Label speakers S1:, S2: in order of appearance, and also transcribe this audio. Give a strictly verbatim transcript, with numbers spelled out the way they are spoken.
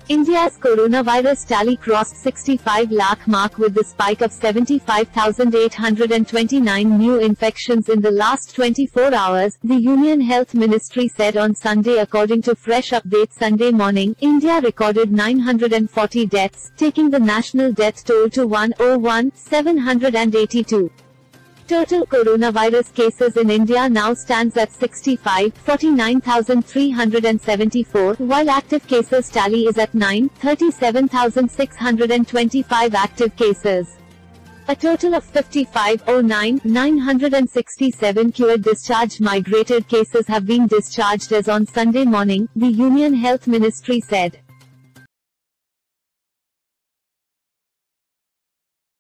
S1: India's coronavirus tally crossed sixty-five lakh mark with the spike of seventy-five thousand eight hundred twenty-nine new infections in the last twenty-four hours, the Union Health Ministry said on Sunday. According to fresh updates Sunday morning, India recorded nine hundred forty deaths, taking the national death toll to one hundred one thousand seven hundred eighty-two. Total coronavirus cases in India now stands at sixty-five lakh forty-nine thousand three hundred seventy-four, while active cases tally is at nine lakh thirty-seven thousand six hundred twenty-five active cases. A total of fifty-five thousand nine hundred sixty-seven cured discharged migrated cases have been discharged as on Sunday morning, the Union Health Ministry said.